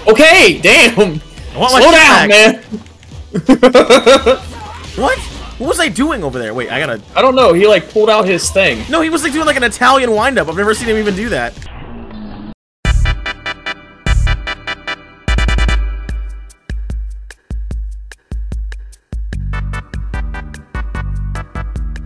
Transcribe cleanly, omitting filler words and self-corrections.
Okay, damn. Slow down, man. What? What was I doing over there? Wait, I don't know. He like pulled out his thing. No, he was like doing like an Italian wind-up. I've never seen him even do that.